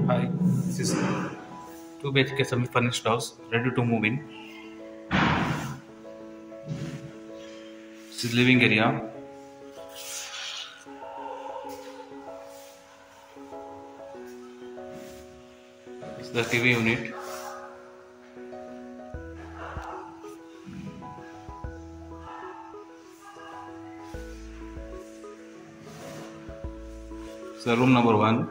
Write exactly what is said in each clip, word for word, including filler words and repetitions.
Hi, this is two B H K semi-furnished house ready to move in. This is living area. This is the T V unit. This is the room number one.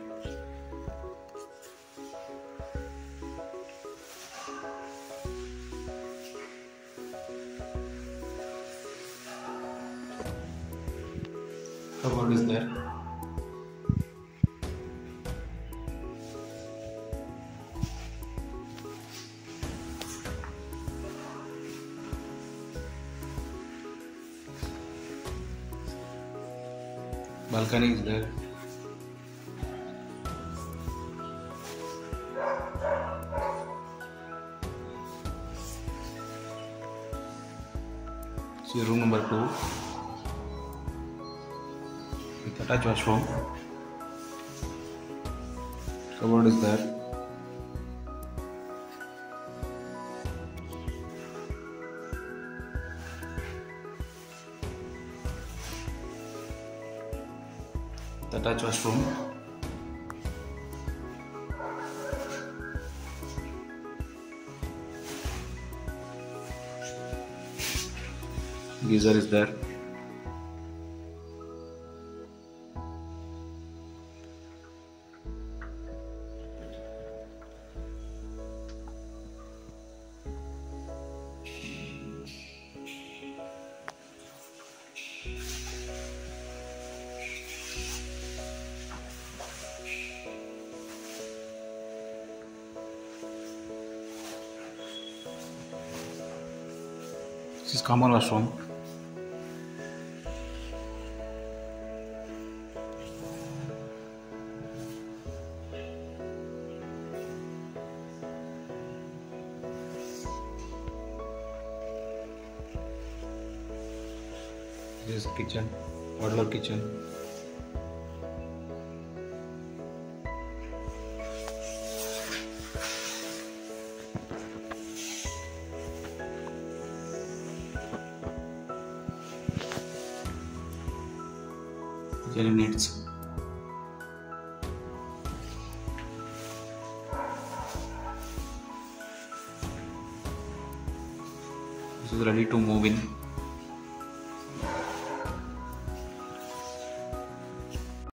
Cupboard is there. Balcony is there. See room number two. With attached washroom. Cupboard is there. The attached washroom. Geyser is there. This is common washroom. This is kitchen, modular kitchen. Kitchen units. This is ready to move in.